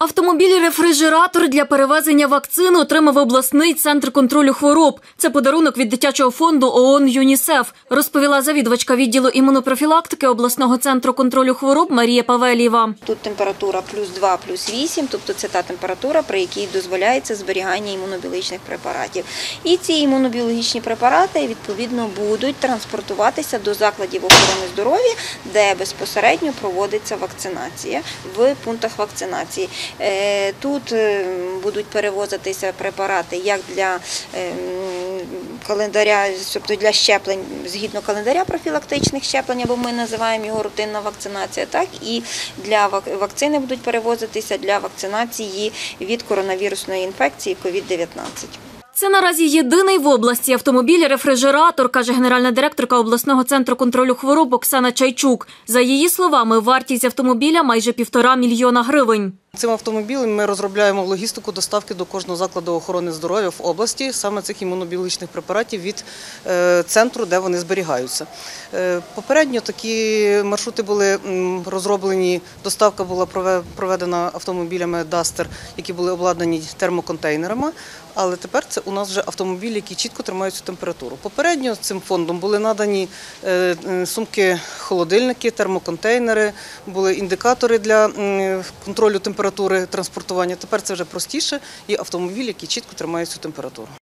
Автомобіль-рефрижератор для перевезення вакцин отримав обласний центр контролю хвороб. Це подарунок від дитячого фонду ООН ЮНІСЕФ, розповіла завідувачка відділу імунопрофілактики обласного центру контролю хвороб Марія Павелєва. Тут температура +2, +8, тобто це та температура, при якій дозволяється зберігання імунобіологічних препаратів. І ці імунобіологічні препарати, відповідно, будуть транспортуватися до закладів охорони здоров'я, де безпосередньо проводиться вакцинація в пунктах вакцинації. Тут будуть перевозитися препарати як для календаря, тобто для щеплень згідно календаря профілактичних щеплень, або ми називаємо його рутинна вакцинація, так і для вакцини будуть перевозитися для вакцинації від коронавірусної інфекції COVID-19. Це наразі єдиний в області автомобіль-рефрижератор, каже генеральна директорка обласного центру контролю хвороб Оксана Чайчук. За її словами, вартість автомобіля майже 1,5 мільйона гривень. Цим автомобілем ми розробляємо логістику доставки до кожного закладу охорони здоров'я в області саме цих імунобіологічних препаратів від центру, де вони зберігаються. Попередньо такі маршрути були розроблені, доставка була проведена автомобілями Duster, які були обладнані термоконтейнерами, але тепер це у нас вже автомобілі, які чітко тримають цю температуру. Попередньо цим фондом були надані сумки-холодильники, термоконтейнери, були індикатори для контролю температури транспортування. Тепер це вже простіше, є автомобілі, які чітко тримають цю температуру.